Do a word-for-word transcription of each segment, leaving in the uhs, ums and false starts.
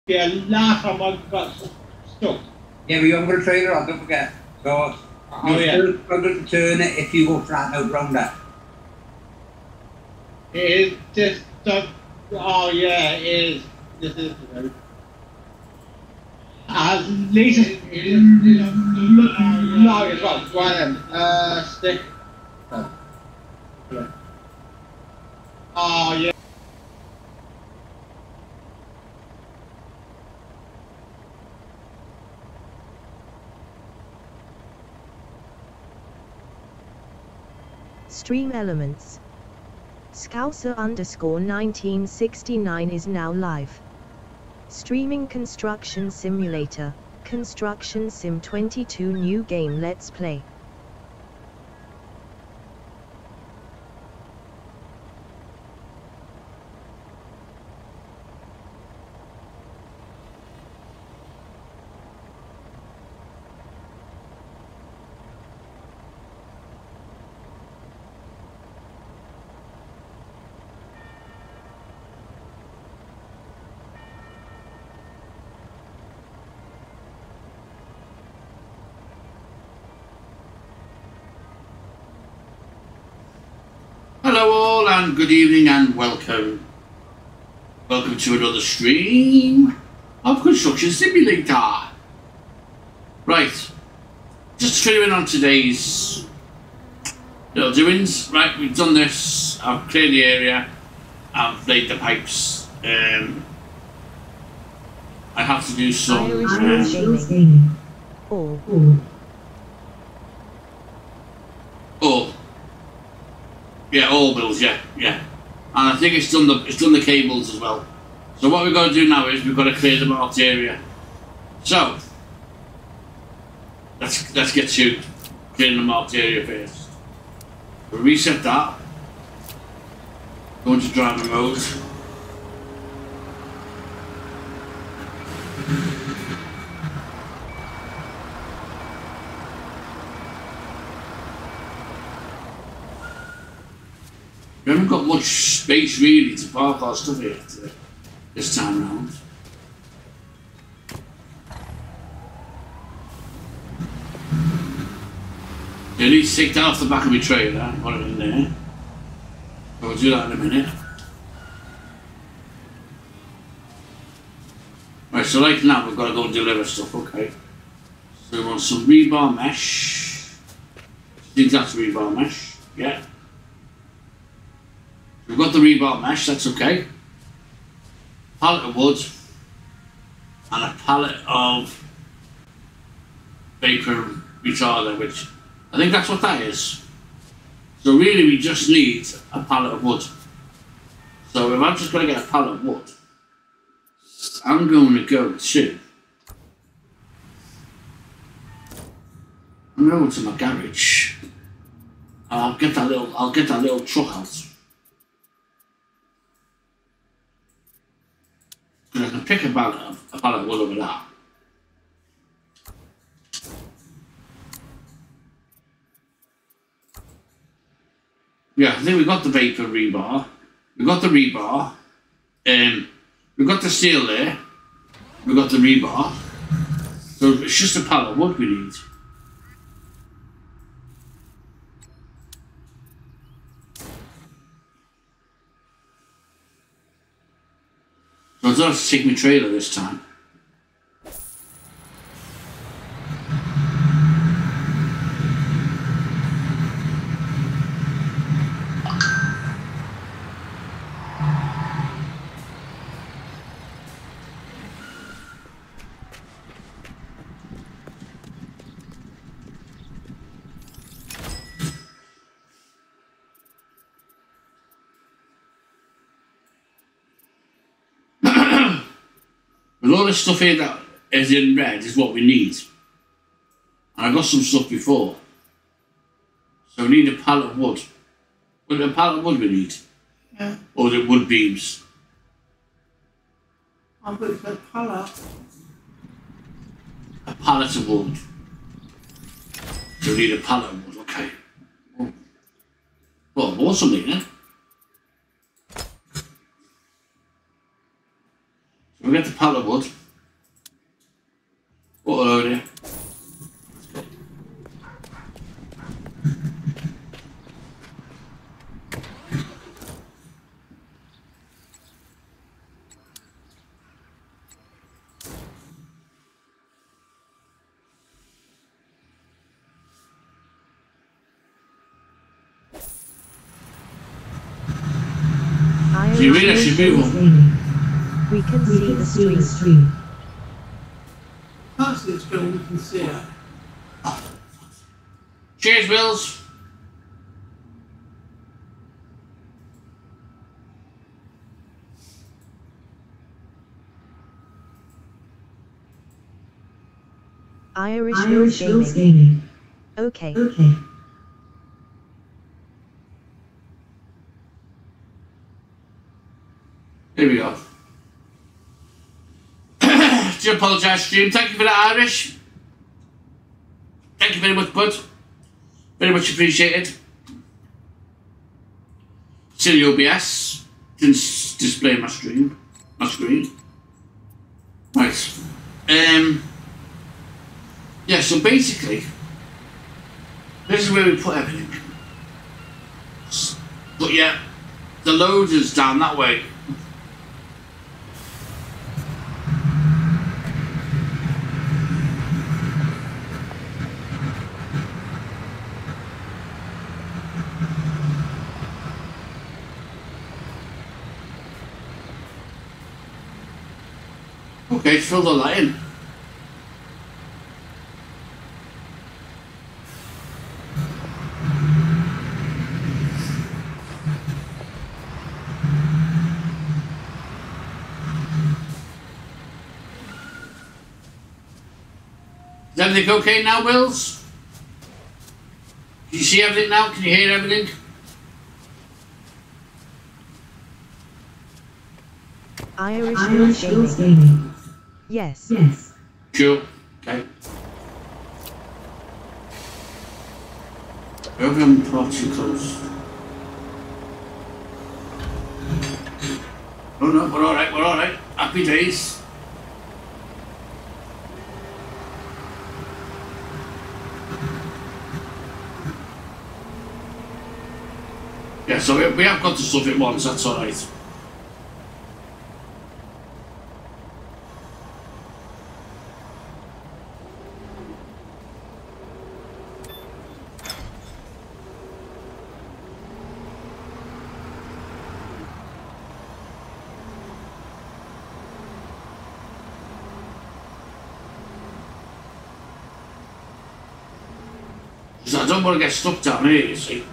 Yeah, last time I got stuck. Yeah, but you haven't got a trailer on, don't forget. So, Oh, you yeah. still struggle to turn it if you go flat out round that. It is just, uh, oh yeah, it is. This is, uh, at least it is, no, it's well, right then, uh, stick. Oh, oh yeah. Stream Elements. Scouser underscore nineteen sixty-nine is now live. Streaming Construction Simulator, Construction Sim twenty-two new game. Let's play. Hello all and good evening and welcome. Welcome to another stream of Construction Simulator. Right, just to fill you in on today's little doings. Right, we've done this, I've cleared the area, I've laid the pipes. Um, I have to do some... Irish Um, Gaming. All. all. Yeah, all bills, yeah, yeah. And I think it's done the it's done the cables as well. So what we've got to do now is we've got to clear the marked area. So let's let's get to clearing the marked area first. We'll reset that. Go into driver mode. We haven't got much space really to park our stuff here today, this time round. You need to take that off the back of my trailer and put it in there. We'll do that in a minute. Right, so like now we've got to go and deliver stuff, okay. So we want some rebar mesh. I think that's rebar mesh, yeah. We've got the rebar mesh, that's okay. Pallet of wood and a pallet of vapor retarder, which I think that's what that is. So really we just need a pallet of wood. So if I'm just going to get a pallet of wood, I'm going to go to I'm going to my garage and I'll get that little I'll get that little truck out. I can pick a pallet, a pallet of wood over that. Yeah, I think we got the vapor rebar. We got the rebar. Um, we got the steel there. We got the rebar. So it's just a pallet of wood we need. So I don't have to take my trailer this time. But all this stuff here that is in red is what we need. And I got some stuff before. So we need a pallet of wood. Was it a pallet of wood we need? Yeah. Or is it wood beams? I'll put the pallet. A pallet of wood. So we need a pallet of wood, okay. Well, I bought something then. So We'll get the pallet of wood. What a load here. Do you really should move on? We can We see can the see the street. street. Can't see the screen, we can see it. Cheers, Wills. Irish Irish Hills Hills Gaming. Gaming. Okay. Okay. Here we go. Do apologise, stream. Thank you for that, Irish. Thank you very much, bud. Very much appreciated. Silly O B S. Didn't s- display my stream. My screen. Right. Um. Yeah, so basically, this is where we put everything. S- But yeah, the loader's down that way. Okay, fill the light in. Is everything okay now, Wills? Can you see everything now? Can you hear everything? Irish Hills Irish Hills Gaming. Gaming. Yes. Yes. Cool. Okay. Urban particles. Oh no, we're alright, we're alright. Happy days. Yeah, so we, we have got to stuff it once, that's alright. Because I don't want to get stuck down here, you see.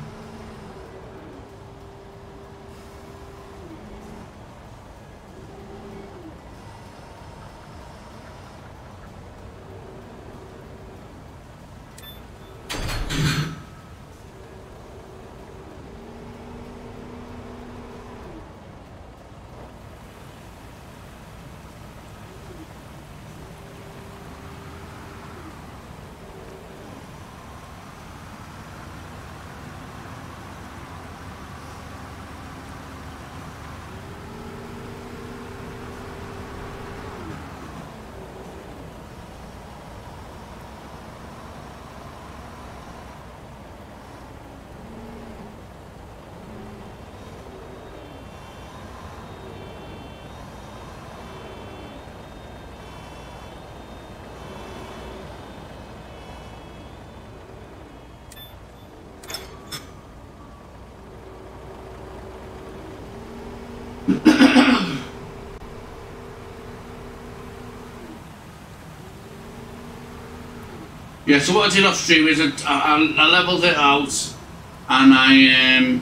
Yeah, so what I did off stream is I, I, I levelled it out and I um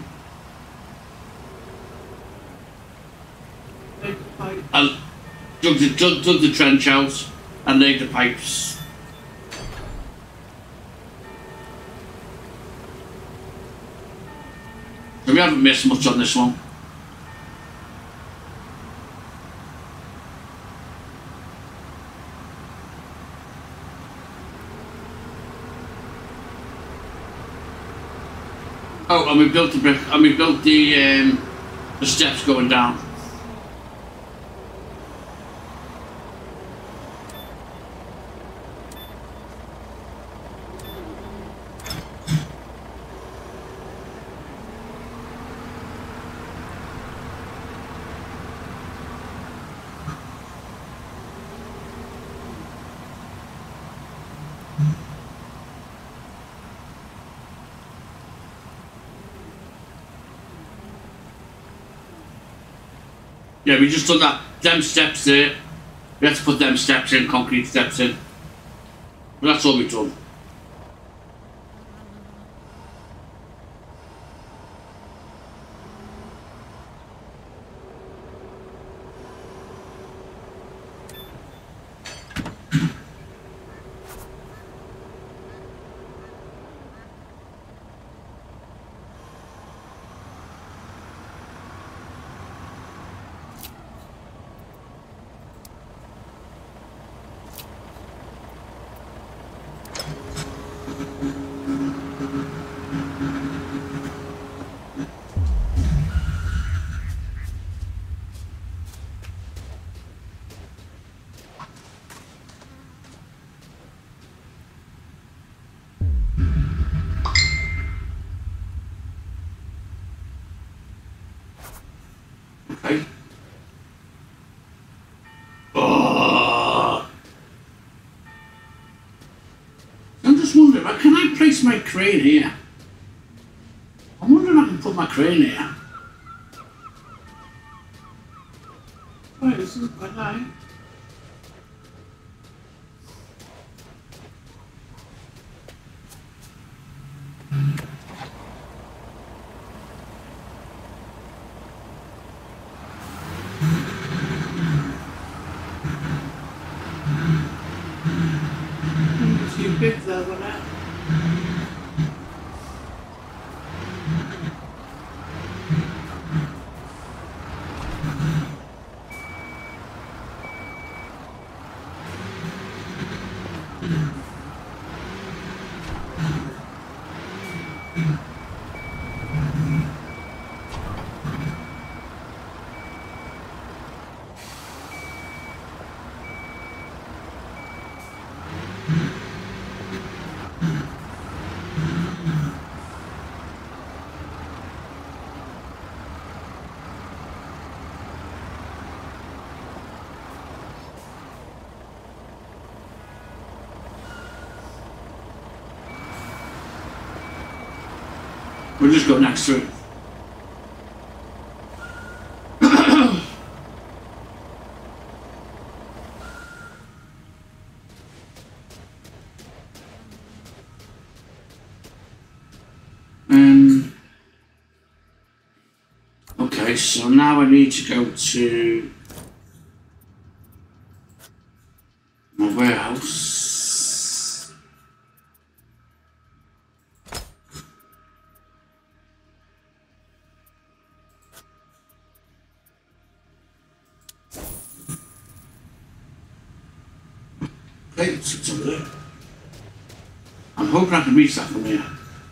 Take the pipe. I dug the, dug, dug the trench out and laid the pipes. So we haven't missed much on this one. Oh, and we built the brick, and we built the um, the steps going down. Yeah, we just done that. Them steps there. We had to put them steps in, concrete steps in. But that's all we've done. Okay. Oh. I'm just wondering, can I place my crane here? I'm wondering if I can put my crane here. Oh, this is quite high. Too big though, wasn't it? We'll just go next to it. um, okay, so now I need to go to my warehouse. Okay, it's over there. I'm hoping I can reach that from here.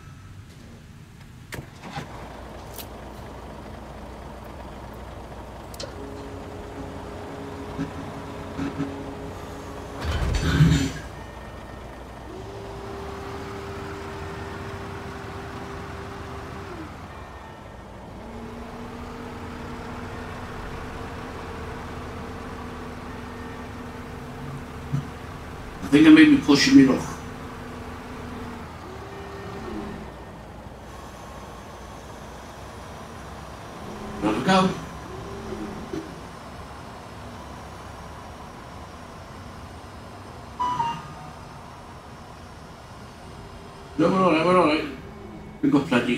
I think I may be pushing me off. There we go. No, we're alright, we're alright. We've got plenty.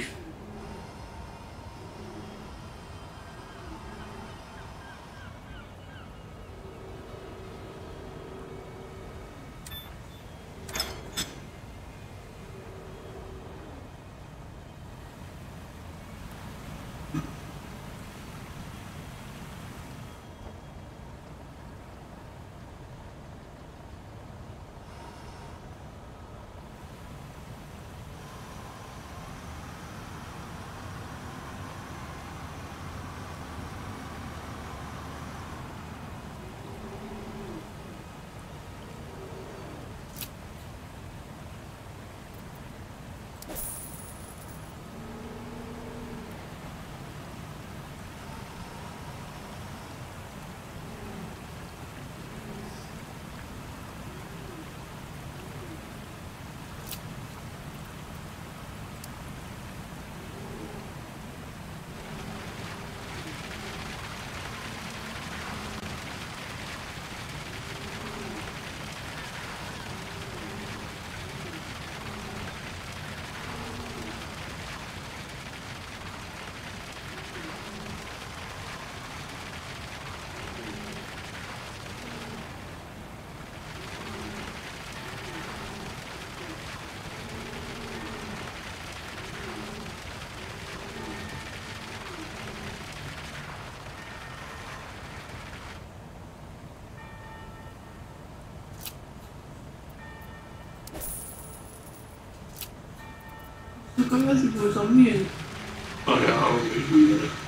刚开始不上面， 哎呀，我没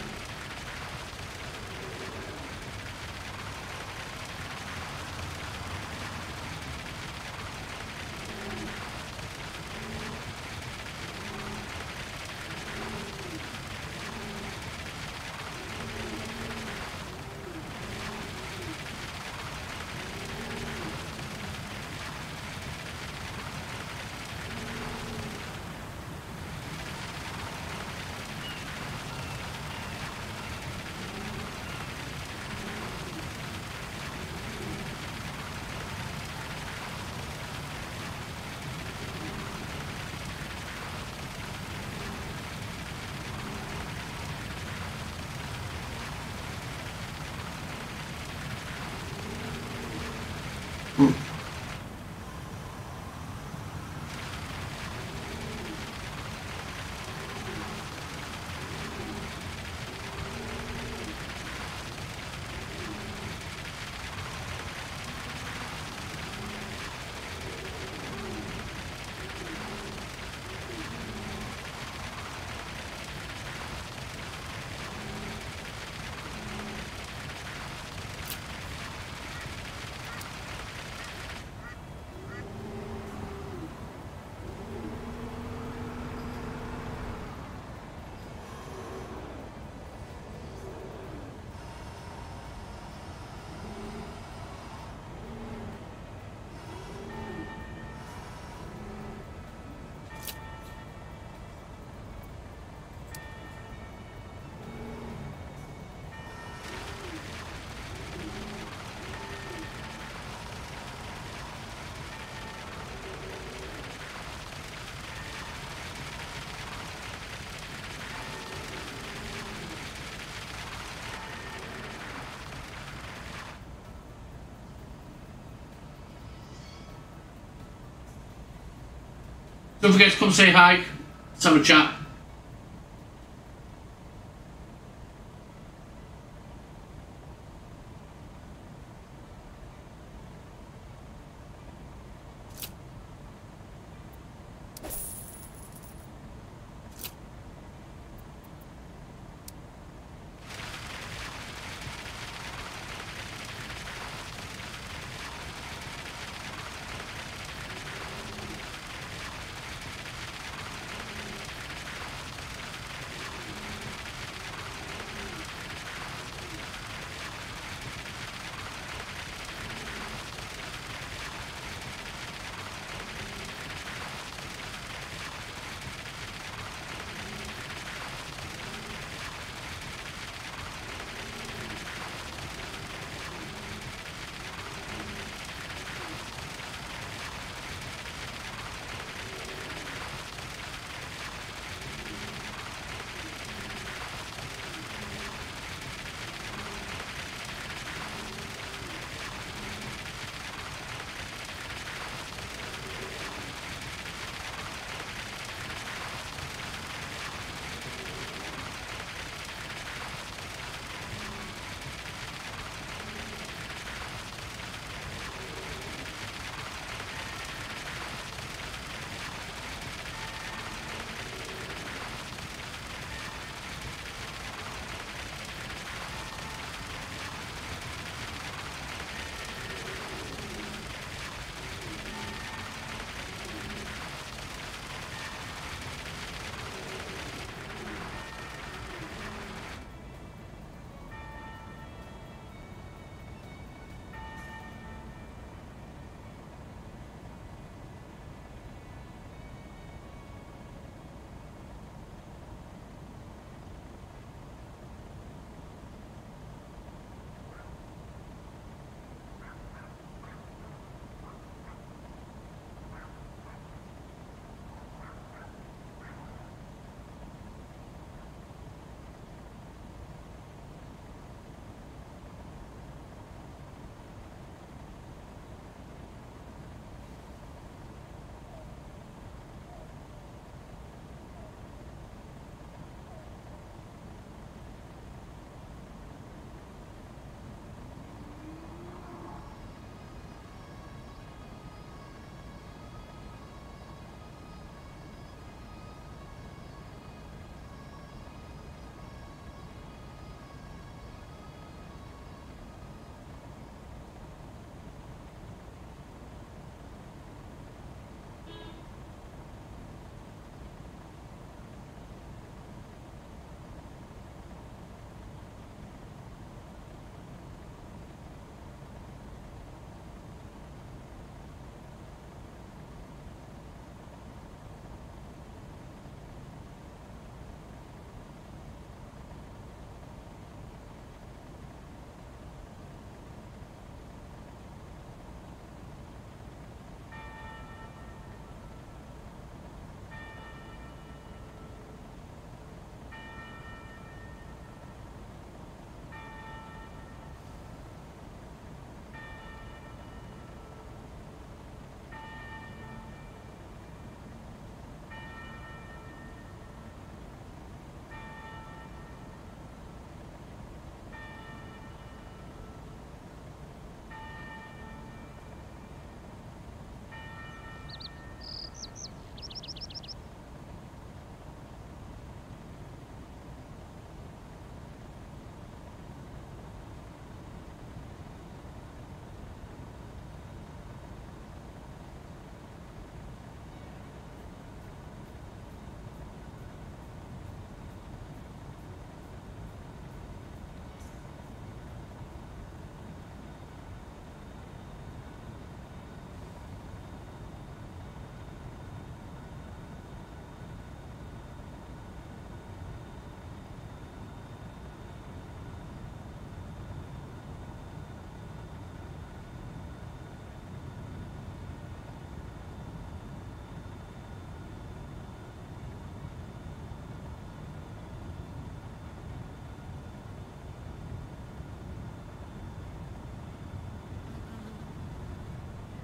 Don't forget to come say hi. Let's have a chat.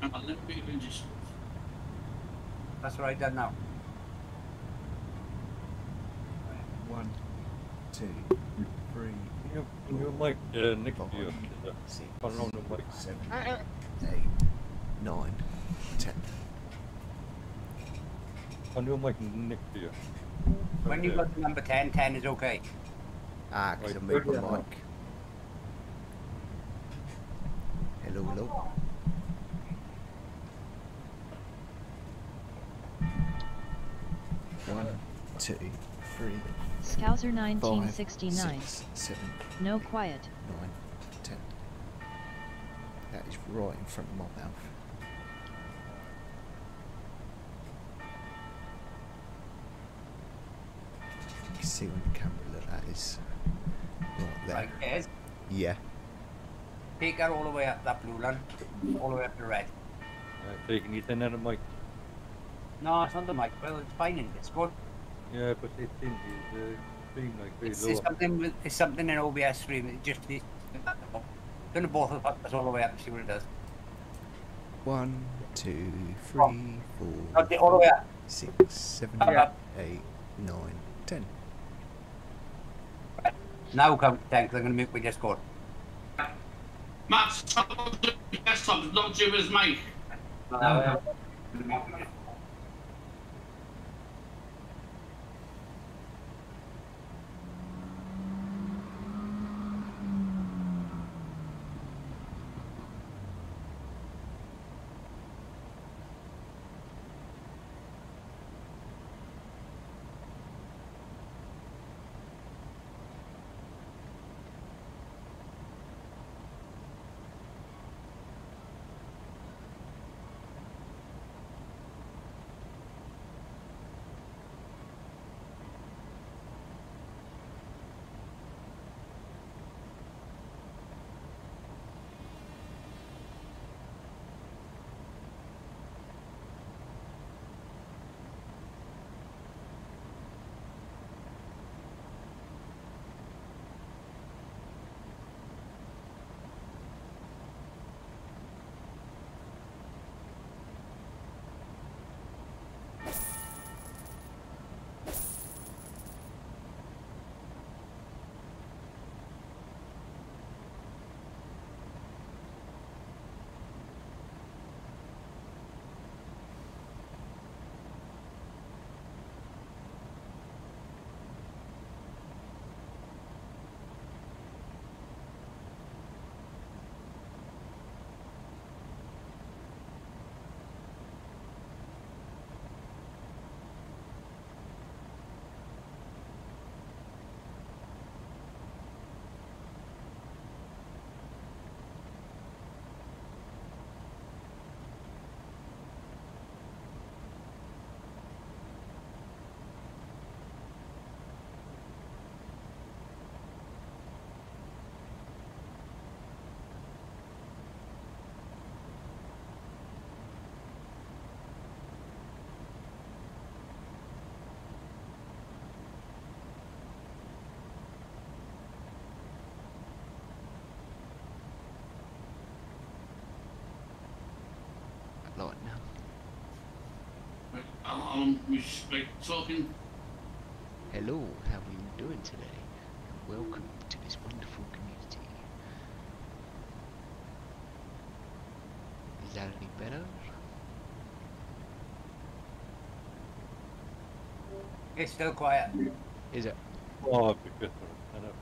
Hang on, let me register. That's what I done now. One, two, three, You, you might uh, nick five, you. six, I don't know, Mike. seven, eight, nine, ten. I know Mike nick you. When you got to number ten, ten is okay. Ah, because I Right, moved good, my yeah. mic. Hello, hello. One, two, three, Scouser five, nineteen sixty-nine. six, seven, No quiet. nine, ten. That is right in front of my mouth. You can see on the camera that that is right there. Right, yes. Yeah. Take that all the way up, that blue line. All the way up to red. Uh, taking you in there, Mike. No, it's not the mic. Well, it's fine. in- It's good. Yeah, but it's in his uh, stream like very It's, low. it's something with it's something in O B S stream. It just needs gonna both of us all the way up and see what it does. One, two, three, four, Not the, all the way up. six, seven, Yeah. eight, nine, ten. Now come ten because I'm gonna make my Discord. Matt, stop the desktop, not Jim's mic. Now, Like now. Right, I'm, I'm like, talking. Hello, how are you doing today? And welcome to this wonderful community. Is that any better? it's still quiet. Is it? Oh, because I know.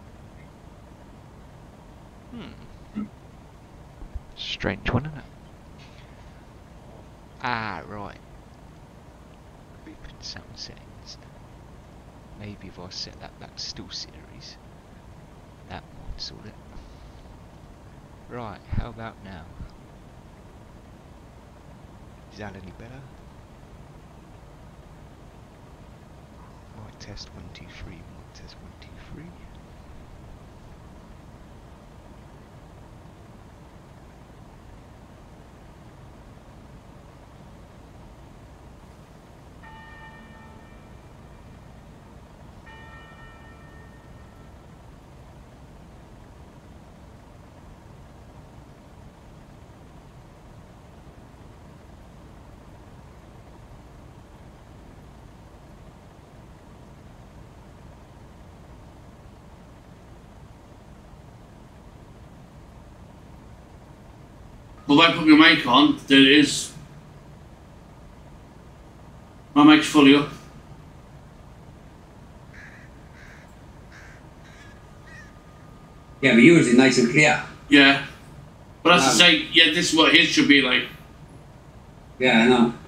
Hmm. Strange one, isn't it? Ah, right. Group and sound settings. Maybe if I set that back to still series, that might sort it. Right, how about now? Is that any better? Might test one two three, might test one two three. But if I put my mic on, there it is. My mic's fully up. Yeah, but yours is nice and clear. Yeah. But as I Um, say, yeah, this is what his should be like. Yeah, I know.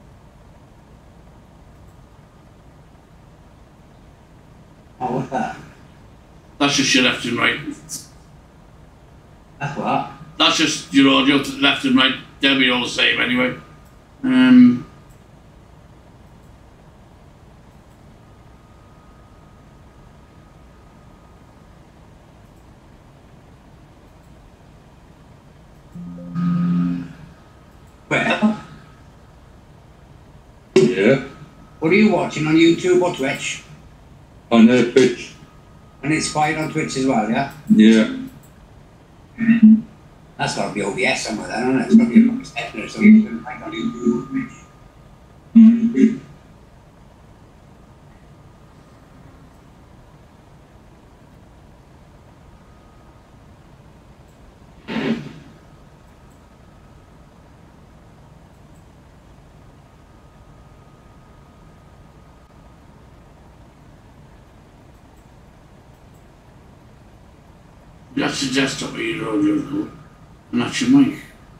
Oh, what's that? That's just your left and right. That's what? That's just your audio to the left and right. They'll be all the same anyway. Um, Well, Yeah. what are you watching on YouTube or Twitch? On the pitch. And it's quiet on Twitch as well, yeah? Yeah. That's got to be O B S somewhere then, isn't it? It's got to be a proper setting or something. Like on YouTube. that's the desktop of your audio code. And that's your mic.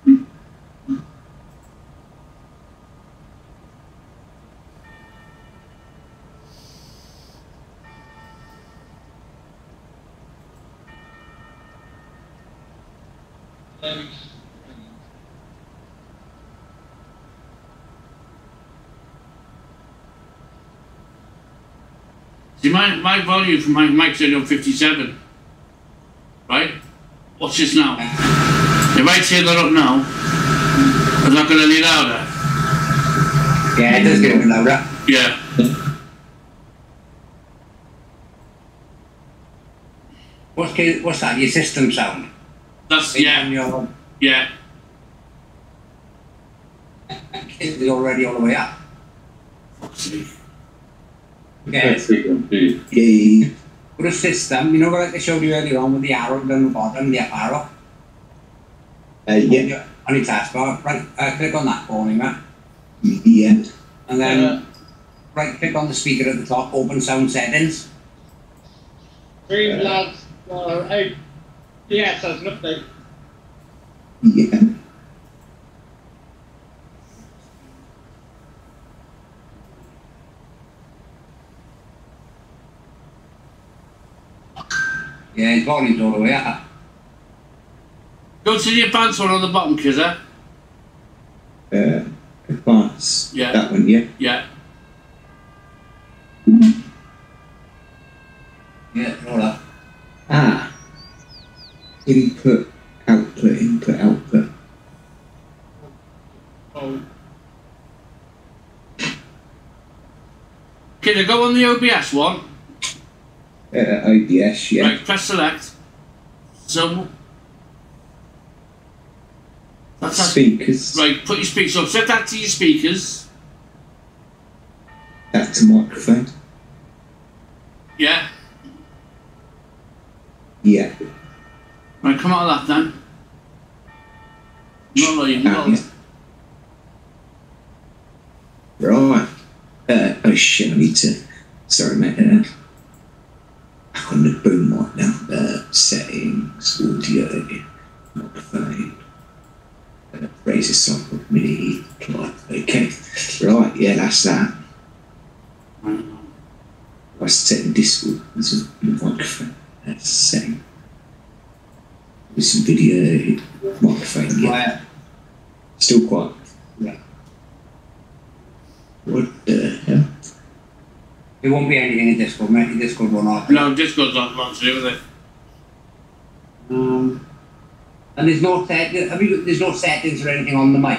See, my, my volume from my mic's only on fifty-seven. Right? Watch this now. If I turn that up now, is that going to be louder? Yeah, it does get a bit louder. Yeah. What's, ki- what's that? Your system sound? That's, On yeah, Your yeah. kids is already all the way up. Fuck's sake. Yeah. Yeah. With a system, you know, like I showed you earlier on with the arrow down the bottom, the up arrow? Uh, yeah. On your taskbar, right, uh, click on that for me, man. Yeah. And then Uh, right click on the speaker at the top, open sound settings. Streamlabs, uh, hey, yes, that's an update. Yeah. Yeah, his volume's all the way up. Go to the advanced one on the bottom, Kizza. Uh, advance. Yeah. That one, yeah. Yeah. Yeah, all up. Ah. Input, output, input, output. Oh, Kizza, go on the O B S one. Uh, O B S, yeah. Right, press select. So, that's that. Speakers. Right, put your speakers up. Set that to your speakers. That's a microphone. Yeah. Yeah. Right, come out of that then. Not lying, Ah, no. yeah. Right. Uh, oh shit, I need to. Sorry, mate. Uh, back on the boom mic now. Uh, settings, audio, microphone. Uh, Razer sample mini. Right, okay. Right, yeah, that's that. I set in Discord as a microphone. That's the same. With some video, microphone, yeah. Quiet. Still quiet. Yeah. What the hell? There won't be anything in Discord, mate. Your Discord won't open. No, Discord's not lot to do with it. Um, and there's no set. Have you? There's no settings or anything on the mic.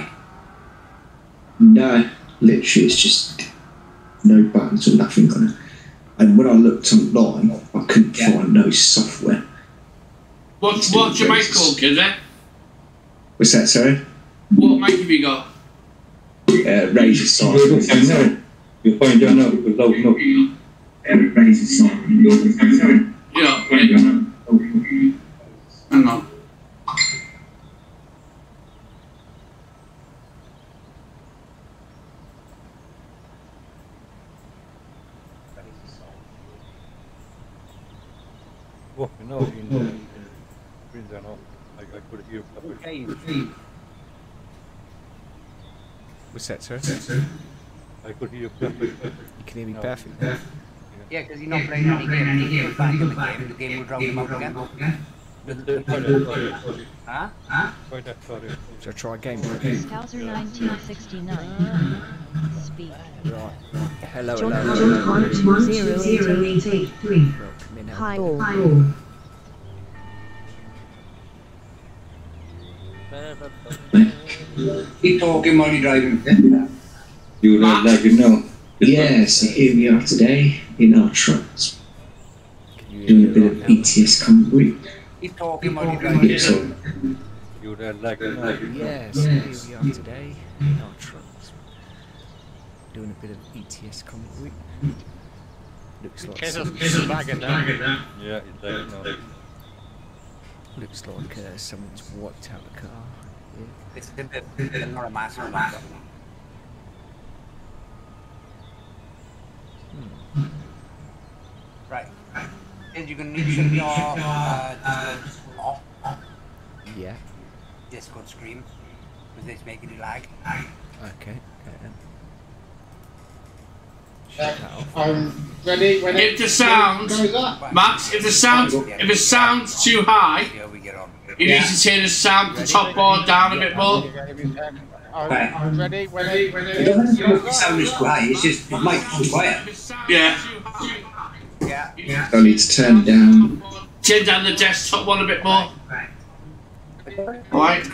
No, literally, it's just no buttons or nothing on it. And when I looked online, I couldn't Yeah. find no software. What's, what's your mic called, Kizza? What's that, sorry? What mic have you got? Uh, Razer You'll find Siren. out. You'll find out now because loud enough. Uh, Razer Siren. You'll find out. Yeah, yeah. Hang on. fucking know. In the, in screens are not. Like I could hear. Okay. What's that, sir? I could hear perfectly. You can hear me No. perfectly. Yeah, because he's not playing any game. If he goes back in the game, the game will drop him out again. Huh? Quite that sorry. Shall I try again? Scouser nineteen sixty-nine. Speak. Right. Hello, John hello, John hello. one two zero eight eight three. Welcome in, Hi hello. all. Keep talking while you're driving. You don't like it now. Yes, here we are today in our trucks, Can you doing a hear me bit right of now? B T S Concrete. Keep talking while you're driving. Yeah, so You don't like it now. Yes, here we are today in our trucks. Doing a bit of E T S Concrete. Looks like some, Yeah, it's like no. looks like uh, someone's wiped out the car. Yeah. It's a bit, it's not a massive amount. Right. And you're going to need to shut your uh, Discord off. Yeah. Discord stream. Because it's making you lag. Okay. Um, I'm ready when If the sound, goes up. Max, if the sound, if the sound's too high, See how we get on. you need to turn the sound, the top bar down a bit more. I'm ready when it when it doesn't it have to sound as quiet, it's just the microphone's quiet. Yeah. Yeah. I need to turn down. Turn down the desktop one a bit more. Alright.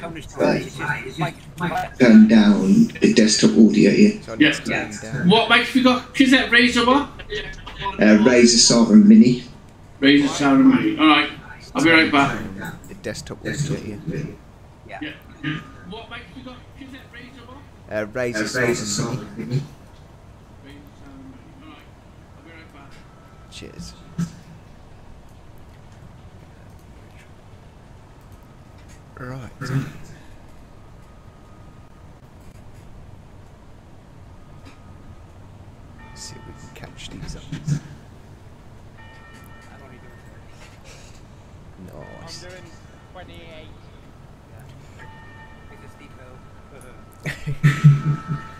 Turn down the desktop audio here. so I need Yeah. to turn Yeah. down. What mic have you got? Is that Razor one? Uh, Razer Sovereign Mini. Razor Sound Mini. Alright. I'll be right back. The desktop audio here. Yeah. Yeah. What mic have you got? Is that Razor one? Uh, Razer Razer Sovereign Mini. Sovereign Mini. Razor Sound Mini. Alright. I'll be right back. Cheers. Right. See if we can catch these up. Nice. doing twenty-eight. It's a steep hill.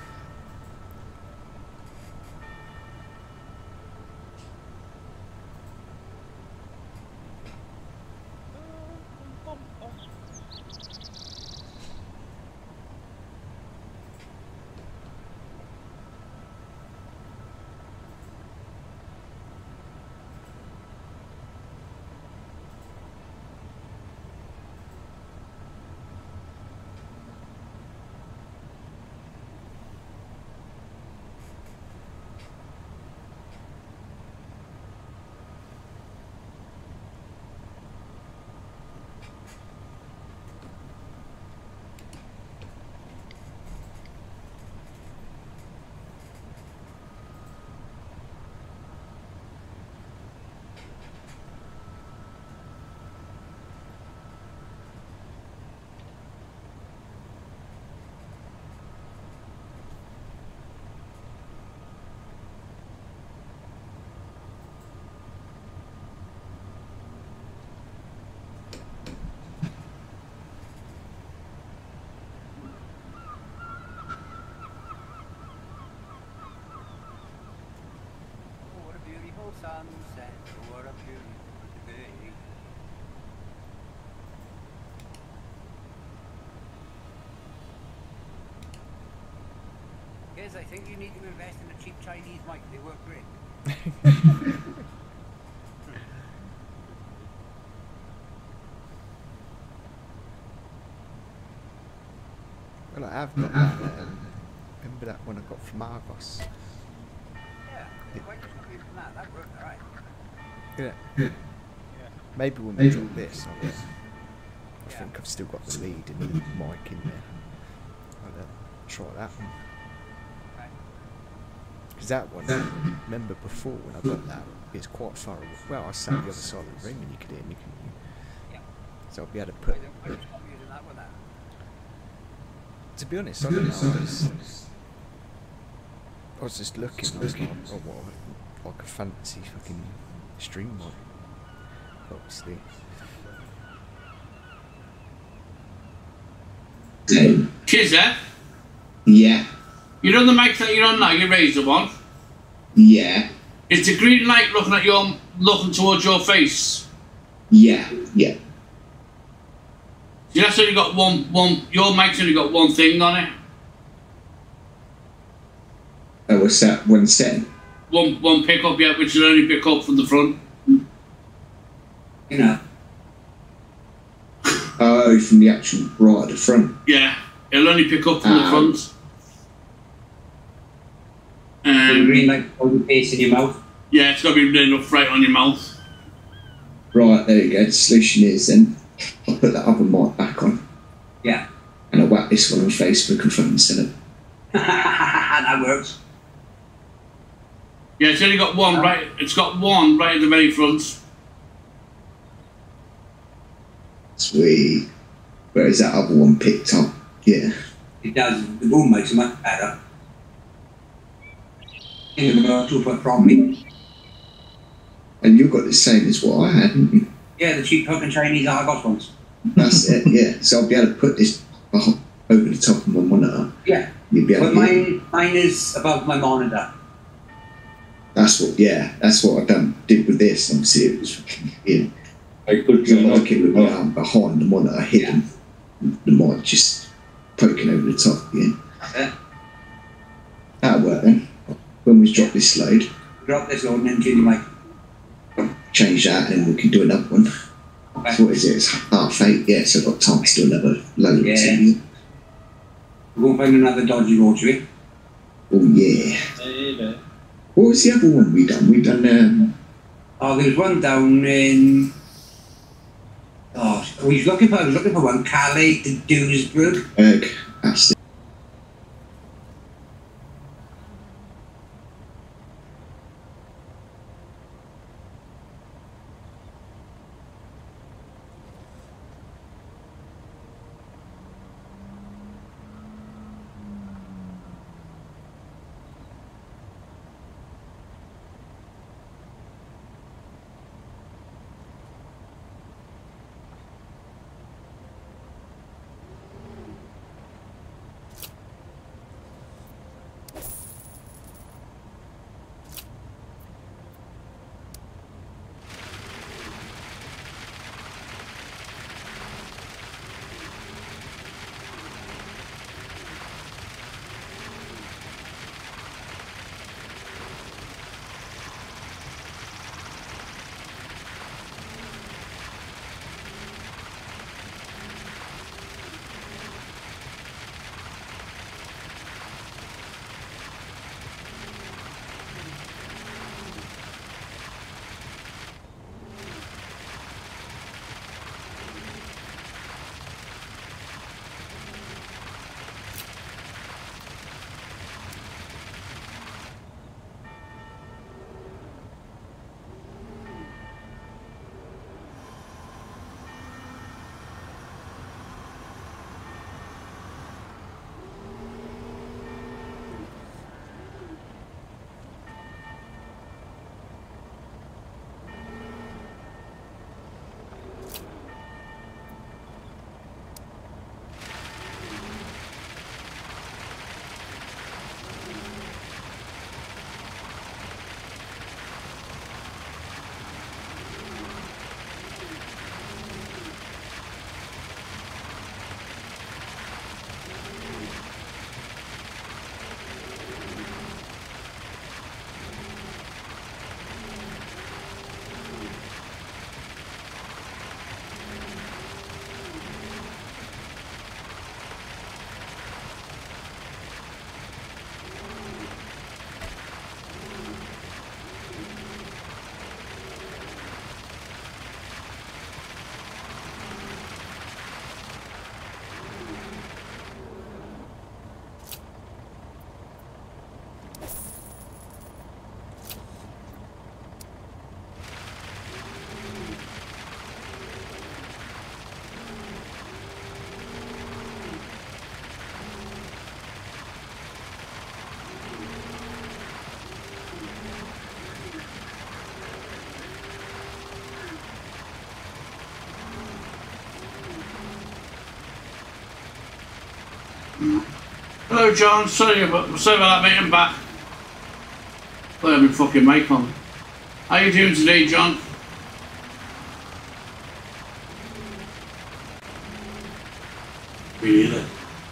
Sunset, what a beautiful day. Guys, I think you need to invest in a cheap Chinese mic. They work great. Well, I have got that. Um, remember that one I got from Argos? Yeah, why just not use that? That worked alright. Yeah. Maybe when we drop this, I'll, uh, I think I've still got the lead and the mic in there. I'll uh, try that one. Because that one, remember before when I got that, it's quite far away. Well, I sat on the other side of the ring and you could hear me, couldn't you? Yeah. So I'll be able to put. Why don't you stop using that one then? To be honest, I don't know. I was, I was just looking. I was like, oh, what, like a fancy fucking stream mic. obviously. Um, Kizzer, yeah, you're on the mic that you're on now, your Razor one. yeah, Is the green light looking at your, looking towards your face? yeah, yeah. So that's only got one, one, your mic's only got one thing on it. Oh, what's that? One setting? One, one pickup, yeah, which will only pick up from the front. You know. Oh, from the actual right at the front. Yeah, it'll only pick up from Ah. the front. The Um, green light hold the face in your mouth. yeah, it's got to be enough right on your mouth. Right, there you go. The solution is then I'll put that other mic back on Yeah. and I'll whack this one on Facebook and front and centre. That works. Yeah, it's only got one right. It's got one right at the very front. Sweet. Whereas that other one picked up. Yeah. It does. The boom makes it much better. You're going to put properly. And you've got the same as what I had, haven't you? Yeah, the cheap fucking Chinese Argos ones. That's it, yeah. So I'll be able to put this over the top of my monitor. Yeah. You'll be able But to hear mine, mine is above my monitor. That's what, yeah, that's what I done did with this. Obviously, it was fucking, yeah. I could Because I turn like it with up. the arm behind the monitor hidden. The mic just poking over the top, yeah. That's it. That'll work then. When we drop this load, Drop this load and then tune your mic. change that and then we can do another one. Okay. So what is it? It's half eight, yeah, so I've got time to do another load Yeah. or two. Yeah. We'll find another dodgy rotary. Oh, yeah. What was the other one we done? We done, um, Oh, there was one down in. Oh, I was looking for. I was looking for one. Calais to Dunesburg. Erg. That's it. Hello, John. Sorry about, sorry about that, mate. I'm back. I have my fucking mic on. How you doing today, John? Really?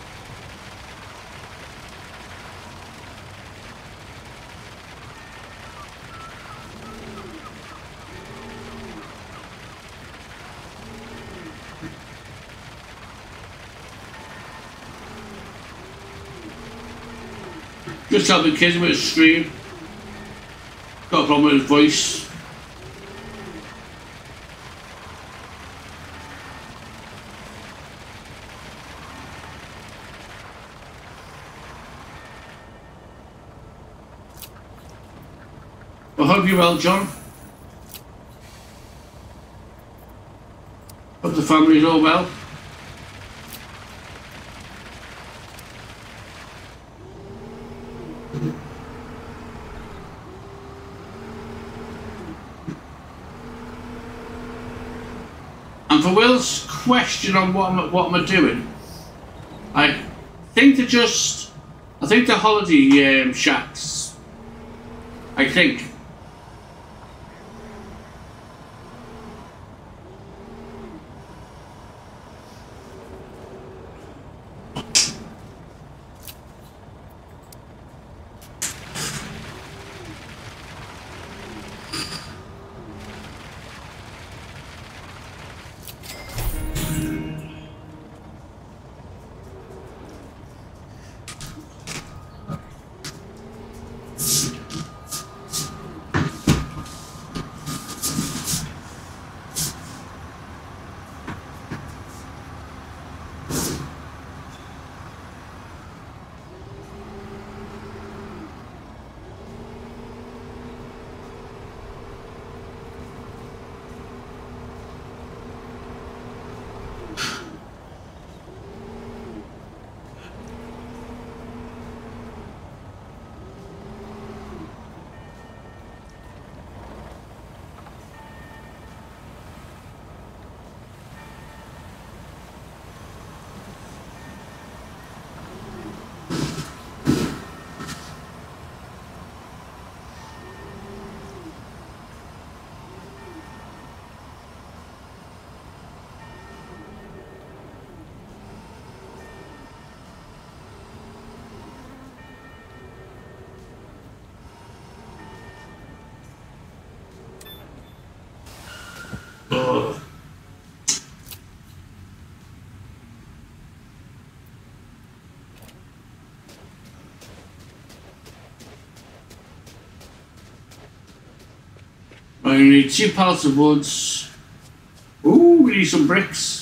Just helping kids with his stream. Got a problem with his voice. I hope you're well, John. Hope the family's all well. And for Will's question on what am, what am I doing, I think they're just, I think they're holiday um, shacks. I think. Oh. I need two pallets of woods. Ooh, we need some bricks.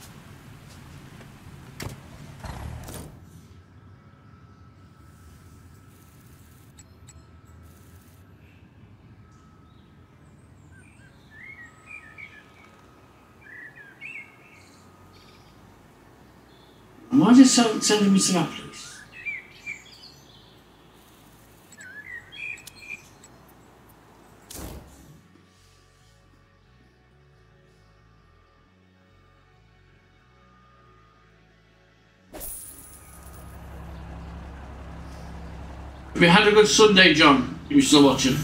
Why is it so- sending me to that place? Have you had a good Sunday, John? Are you still watching?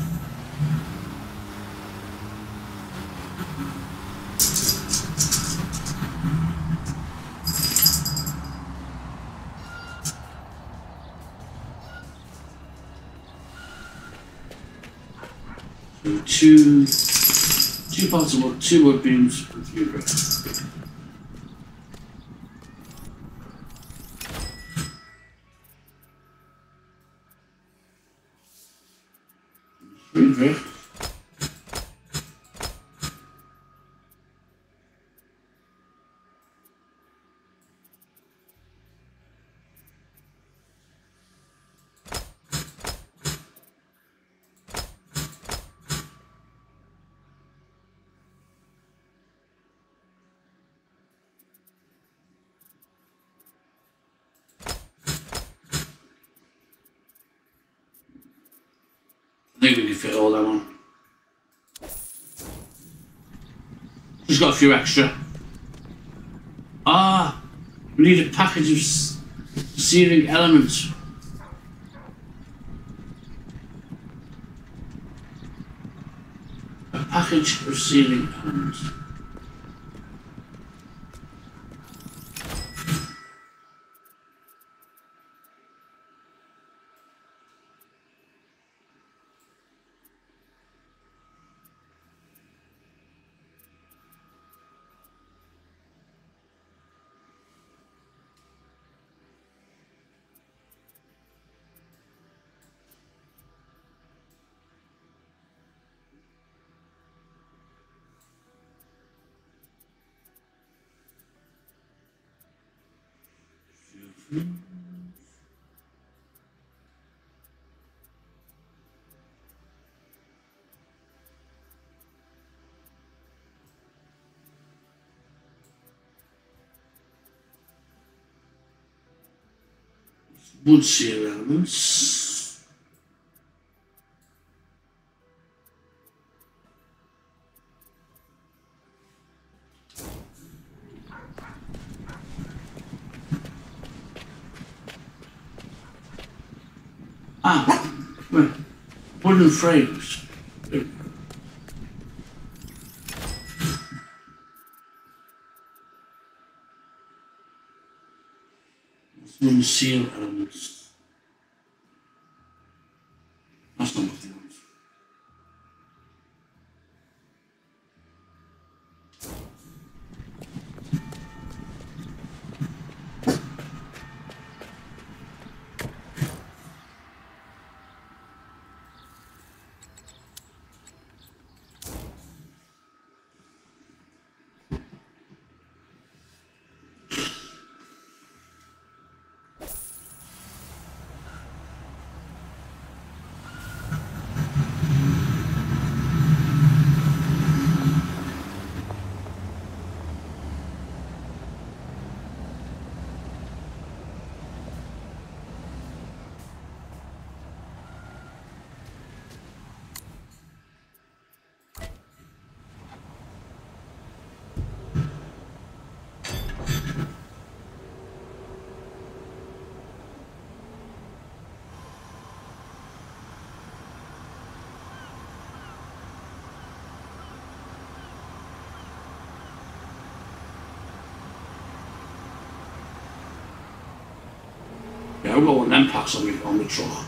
Two, two parts of wood, two wood beams with three bricks. Three bricks. I think we can fit all that on. Just got a few extra. Ah, we need a package of searing element. A package of searing elements. Wood seal elements. Ah, well, wooden frames. Wooden seal elements. That's not what they want. Yeah, I've got one of them packs on the, on the truck.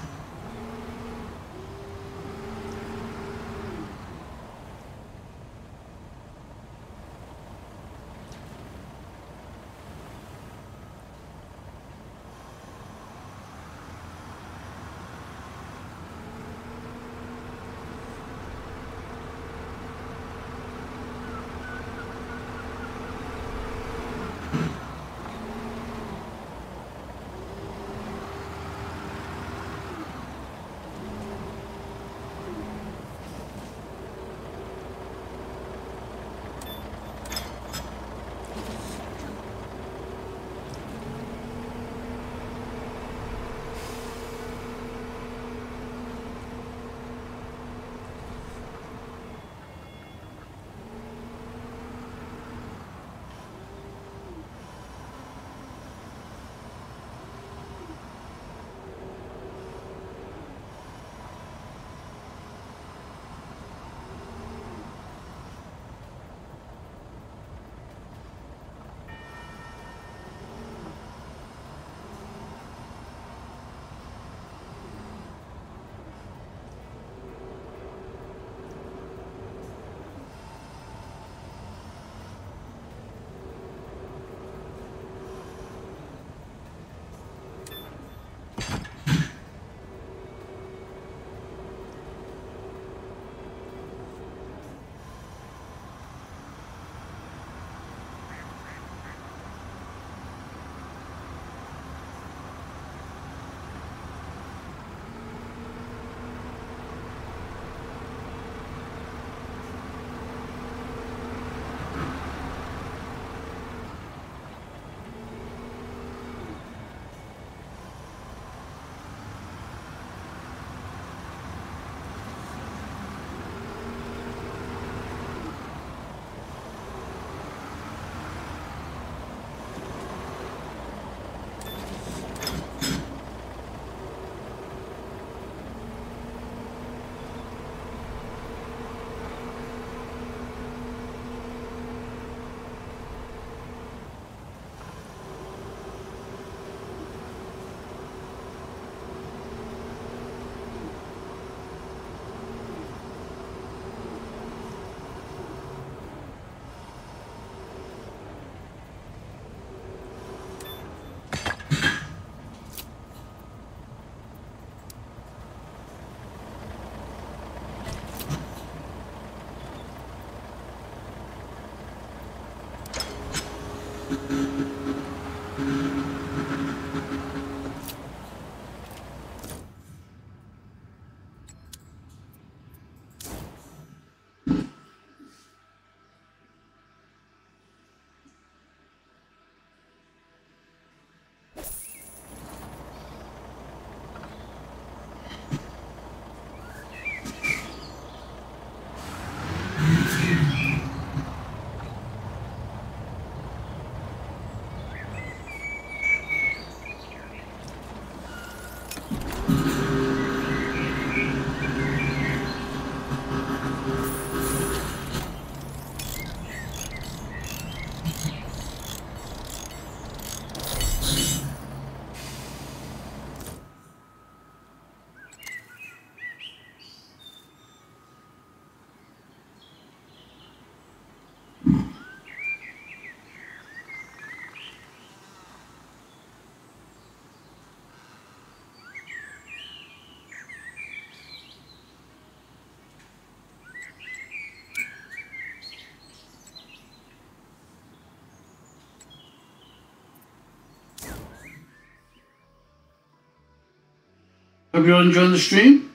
Hope you're enjoying the stream.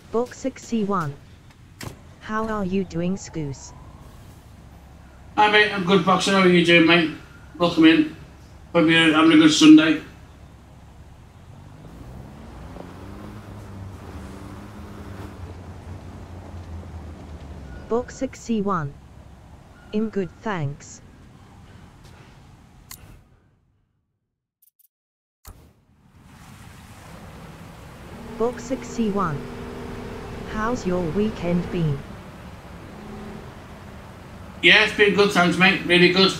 Book sixty-one. How are you doing, Scoose? Hi mate, I'm good, Boxer. How are you doing, mate? Welcome in. Hope you're having a good Sunday. Book sixty-one. I'm good, thanks. Book sixty-one. How's your weekend been? Yeah, it's been good, thanks, mate. Really good.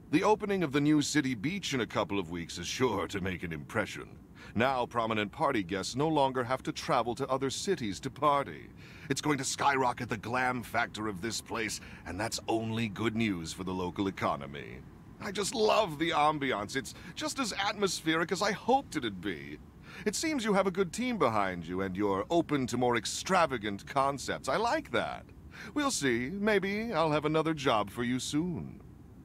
The opening of the new city beach in a couple of weeks is sure to make an impression. Now prominent party guests no longer have to travel to other cities to party. It's going to skyrocket the glam factor of this place, and that's only good news for the local economy. I just love the ambiance. It's just as atmospheric as I hoped it'd be. It seems you have a good team behind you, and you're open to more extravagant concepts. I like that. We'll see. Maybe I'll have another job for you soon.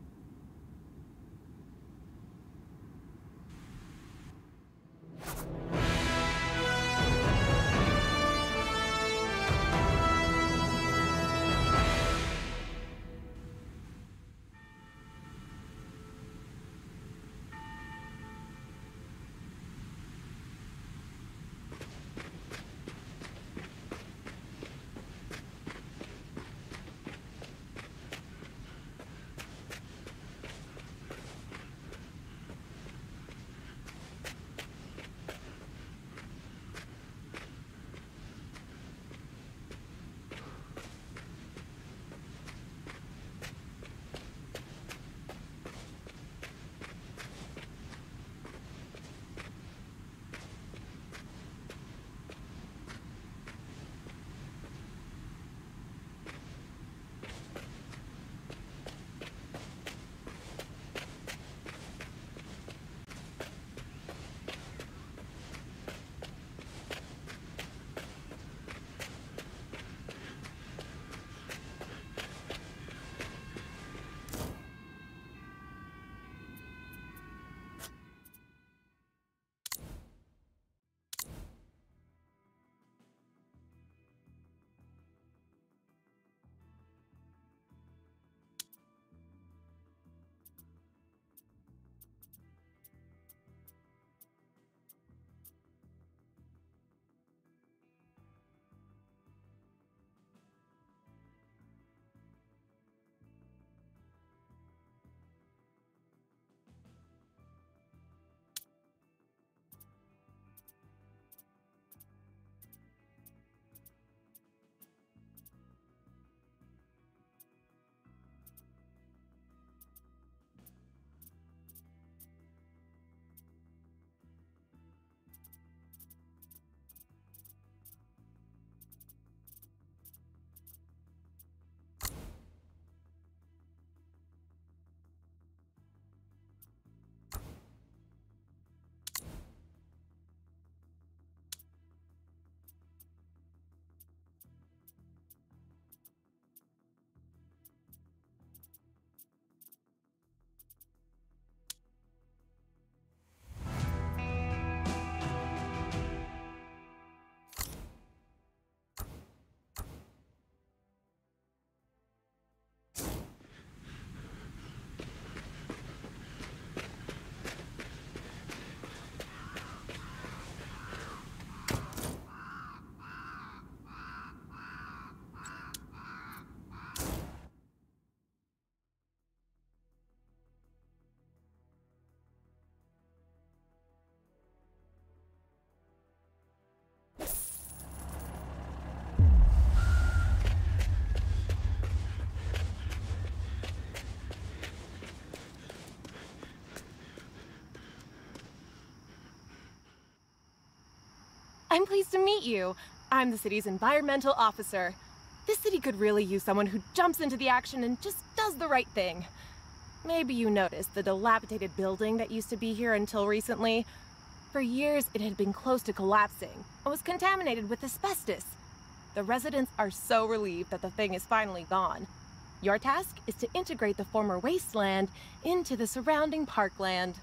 I'm pleased to meet you. I'm the city's environmental officer. This city could really use someone who jumps into the action and just does the right thing. Maybe you noticed the dilapidated building that used to be here until recently. For years, it had been close to collapsing and was contaminated with asbestos. The residents are so relieved that the thing is finally gone. Your task is to integrate the former wasteland into the surrounding parkland.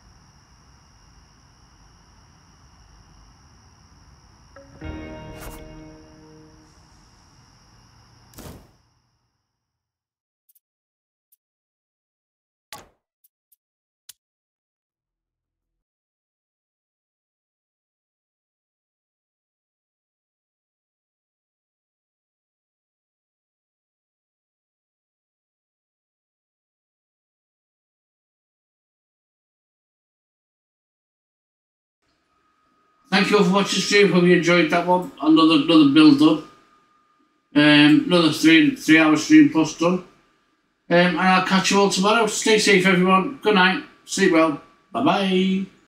Thank you all for watching the stream. Hope you enjoyed that one. Another another build up. Um, another three three hour stream plus done. Um, and I'll catch you all tomorrow. Stay safe, everyone. Good night. Sleep well. Bye-bye.